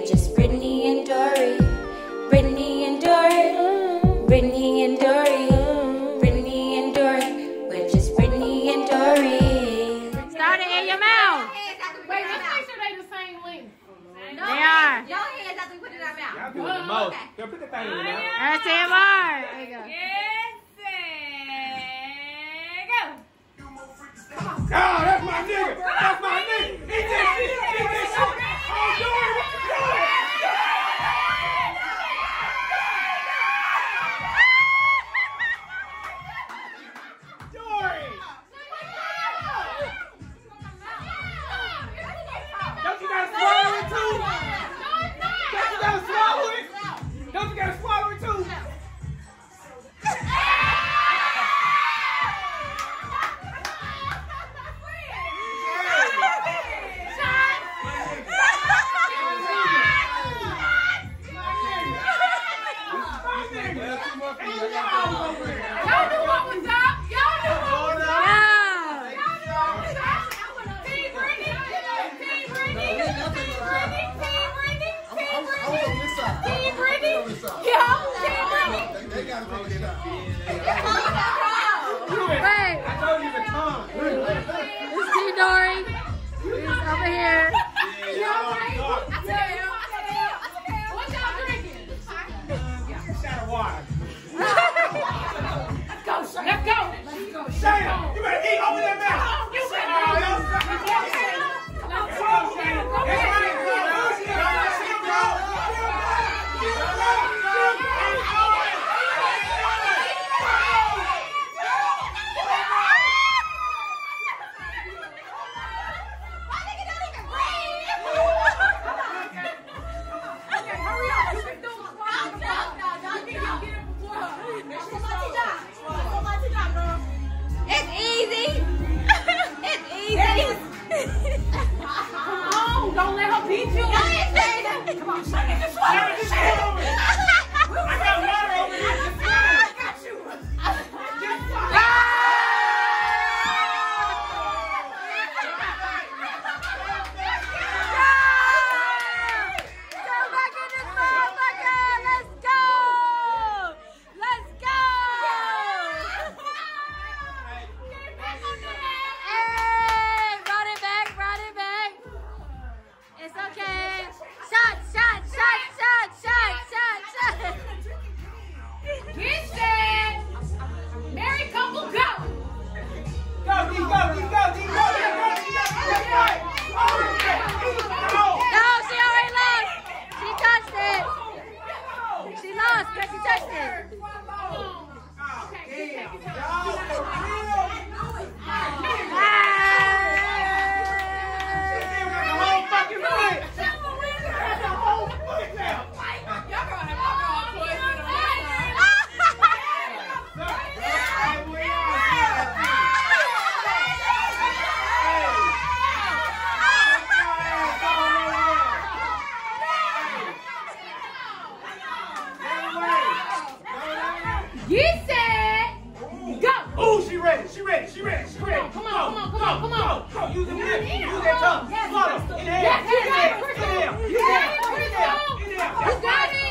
just Brittany and Dory. Brittany and Dory. Brittany and Dory. Brittany and Dory. We're just Brittany and Dory. Start it in your mouth. Wait, let's make sure they the same length. No, they are. Your hands have to put it in our mouth. Y'all doing the most. Yo, put the thing in your mouth. That's it, Mark. There you go. Oh, that's my nigga. That's my nigga. Eat that shit. Eat that shit. Oh, Dory. Dory. Don't you gotta swallow it too? Don't you gotta swallow it? Don't you gotta swallow it too? Y'all knew what was up. Y'all knew what was up. Team Brittany. Team Brittany. Team Brittany. Yo, Team Brittany. They gotta take a shot. Wait. I told you the tongue. This is Team Dory. He's over here. What y'all drinking? Shot of water. Let's go. Shayna, you better eat over that mouth. You better It's easy. It's easy. Come on, don't let her beat you. Come on, Shayna, just swallow it. I got water over here. I got you. Get set. Married couple, go. Go, D, go, D, go, D, go, D, go, that's right. No, she already lost. She touched it. She lost because she touched it. Get set. Go. Oh, she ready, she ready, she ready, she ready. Come on, come on, come on, come on. Go, use them lips, use that tongue. Swallow, inhale, Yes, you got it, inhale, Crystal. You got it, Crystal. You got it.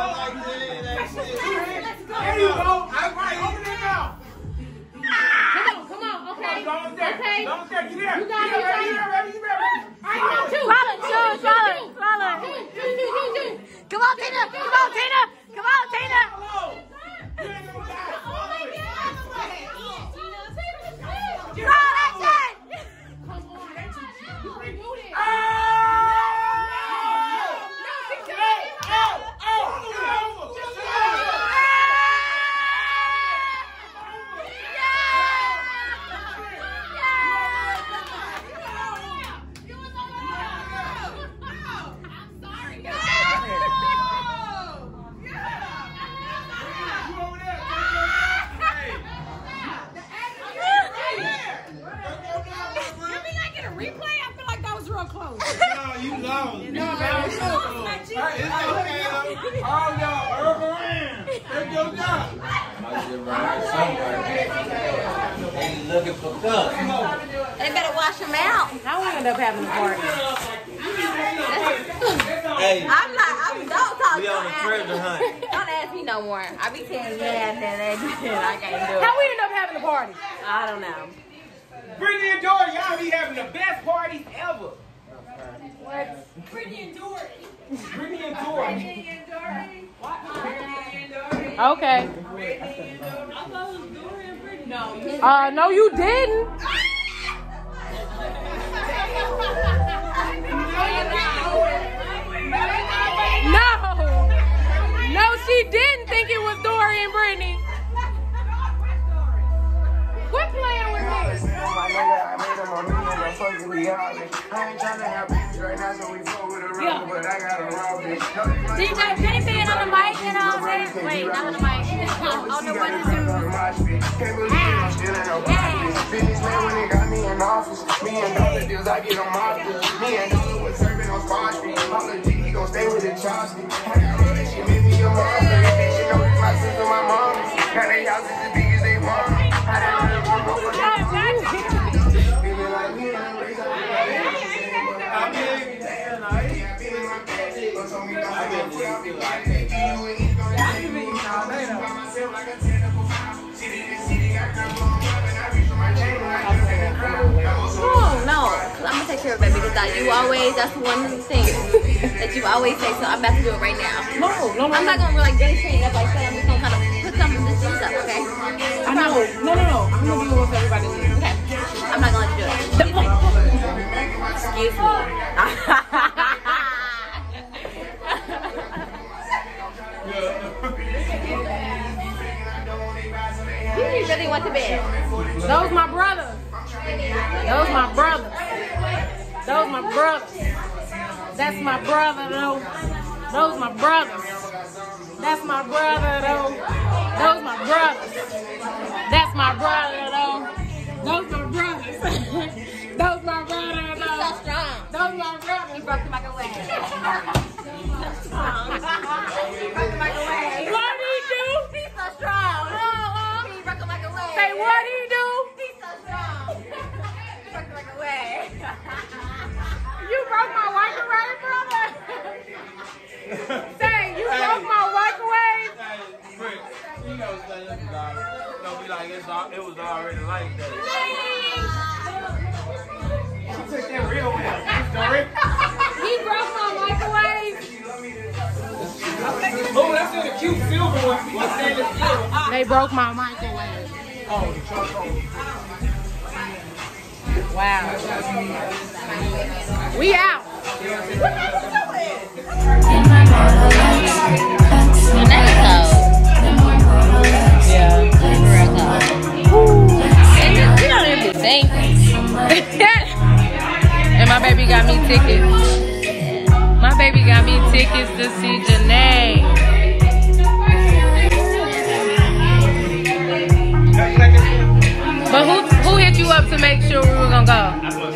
There you go. That's right, open it now. Come on, okay. Go on there, Okay. go on there, you there. You got it, You ready, you ready, you ready. All right, now two. Swallow it, swallow it, swallow it. Two. Come on, Tina. Come on, Tina. Come on, Tina. Swallow. You ain't gonna die. Swallow it. Throw that shit. Come on, you removed it. Close. No, you lost. No, It's okay, though. All y'all, Urban Ram. Take your job. They looking for guns. They better wash them out. I wound up having a party. Hey, I'm don't talk. we on a treasure hunt. Don't ask me no more. I be saying yeah, and then I can't do it. How we end up having a party? I don't know. Brittany and Dory, y'all be having the best parties ever. What? Brittany and Dory. Okay. No, you didn't. No, she didn't think it was Dory and Brittany. Quit playing with me. DJ, can you be on the mic, you know what I'm saying? Wait, not on the mic. On the one and two. When they got me in office, me and dollar deals, I get them off. Me and dollar was serving on Squash Street. All the G, he gon' stay with the Chopstick. I got her that she made me a monster. That bitch, you know, it's my sister, my mom. Got they houses as big as they want. I done heard from over there. Feeling like me and Ray, No, I'm gonna take care of it because that's one of the things that you always say, so I'm about to do it right now. No. I'm not gonna like really train up like that. I'm just gonna kind of put some of this juice up, okay? I know. No. I'm gonna do what everybody needs. Okay. I'm not gonna let you do it. Excuse me. You really went to bed. Those my brothers. Those my brothers. Those my brothers. That's my brother though. Those my brothers. That's my brother though. Those my brothers. That's my brother though. Those my brothers. Those my brother though. So strong. Those my brothers. You broke the microwave. What he do? He's so strong. He broke the microwave. Say what he do? He's so strong. He broke the microwave. You broke my microwave, brother. Say you broke my microwave. You know, don't be like it was already like that. She took that real well. Dory. He broke my microwave. Oh, that's in the cute silver one. What's stainless silver? They broke my microwave. Oh, the charcoal. Wow. We out. Yeah. You don't even be thinking. And my baby got me tickets. My baby got me tickets to see Janae. But who hit you up to make sure we were gonna go?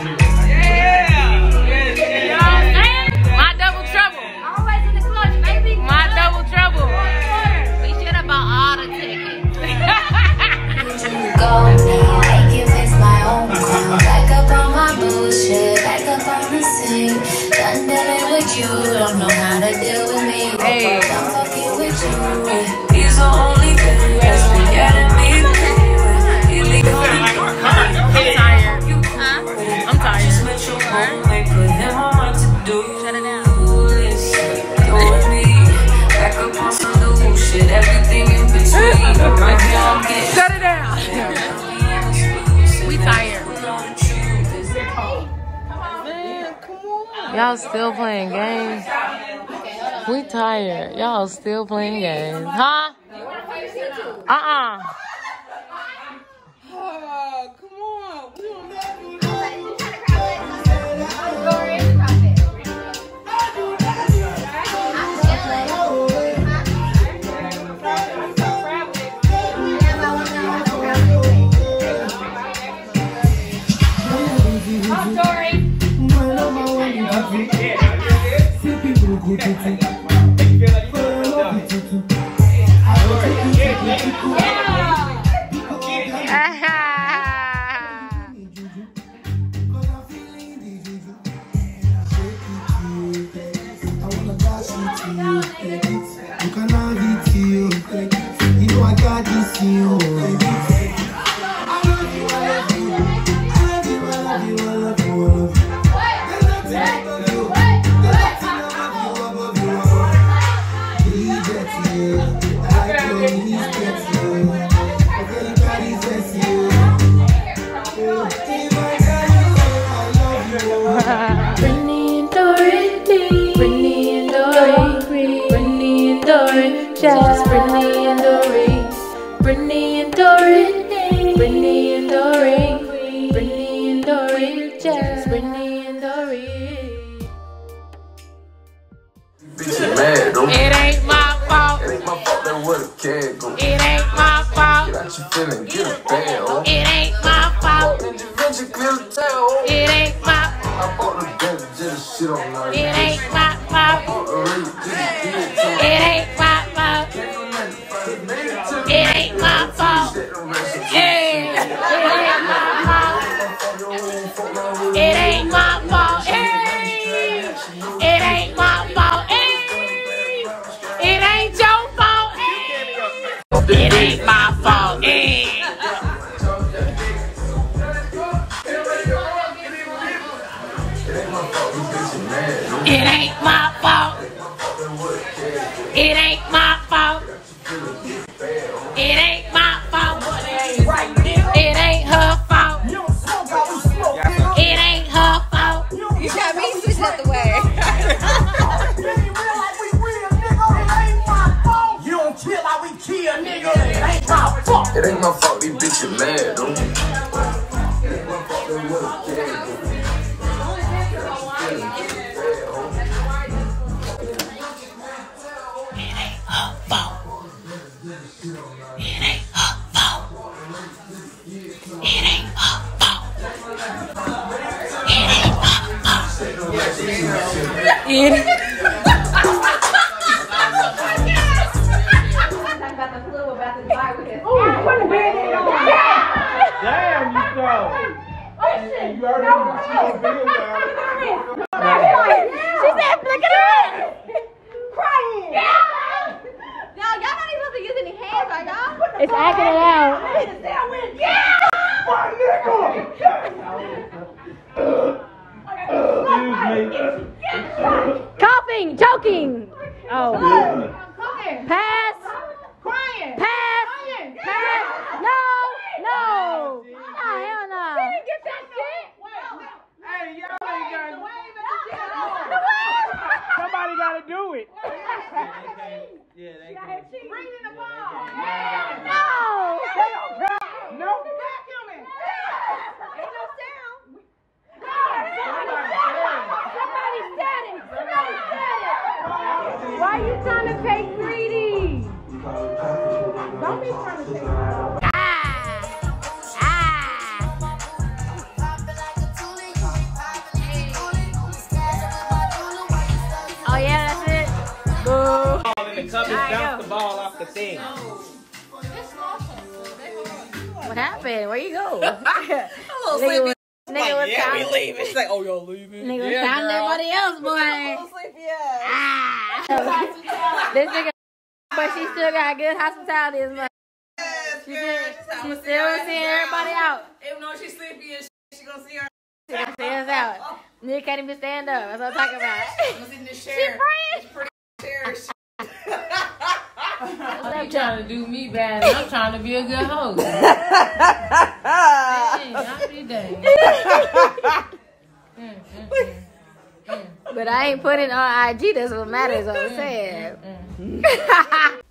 My double trouble. Always in the clutch, baby. My double trouble. We should have bought all the tickets. Go now, I give this my own crown. Back up on my bullshit, back up on the scene. Done dealing with you, don't know how to deal with me. Hey. I'm fucking with you. These are only good that's been getting me through. I'm tired. Huh? I'm tired. Shut it down. Back up on some new shit, everything in between. Shut it down. We tired. Y'all still playing games? We tired. Y'all still playing games. Huh? Uh-uh. Come on. We don't have to. to you. You can have it to you. You know I got this to you. I love you, I love you. I love you, I love you, I love you, I love you. There's nothing above you. There's nothing above you, above you. Please get to you. I like you, please get to you. Everybody's get to you. If I got you, I love you. Brittany and Dory, Brittany and Dory, Brittany and Dory, just Brittany and Dory, Brittany and Dory, Brittany and Dory, Brittany and Dory, just Brittany and Dory. Bitch, you mad, though. It ain't my fault. It ain't my fault that where the cat go. It ain't my fault. Get out your feeling, get a bag, oh. It ain't my fault. Intervention, clear the town, oh. It ain't my fault. I bought the bench, just shit on my It ain't my fault. It ain't my fault. It ain't my fault. Yeah. It ain't my fault. It ain't my fault. Hey. It ain't your fault. Hey. It ain't my fault. Hey. It ain't my fault. It ain't my fault. It ain't my fault. It ain't her fault. It ain't her fault. You got me switched up the way. You don't kill like we kill, nigga. It ain't my fault. It ain't my fault, these bitches mad, though. It ain't my fault that where the cat go. Damn, you go. You already know what you gonna do about it. She said, flick it up. Crying. Y'all not even supposed to use any hands, are y'all? It's acting it out. Coughing, choking. Oh. Pass. Crying. Pass. Pass. No. No. Oh, hell no. She didn't get that shit. Hey, y'all ain't got somebody gotta do it. Yeah, they can. Bring in the ball. No. No. No. Vacuuming. Ain't no sound. Somebody said it. Somebody said it. Why are you trying to fake greedy? Don't be trying to fake greedy. Oh yeah, that's it. Boo. In the cup and bounce the ball off the thing. What happened? Where you go? Nigga was counting. leaving. She's like, oh, y'all leaving? Nigga was counting everybody else, boy. This nigga, but she still got good hospitality as much. She still seeing everybody out. Even though she's sleepy and she gonna see her. She gonna see us out. Nigga can't even stand up. That's what I'm talking about. I'm in this She chair. praying. It's pretty chair. You trying to do me bad, and I'm trying to be a good host. Dang, I'll be dang. But I ain't putting on IG. That's what matters. What I'm saying.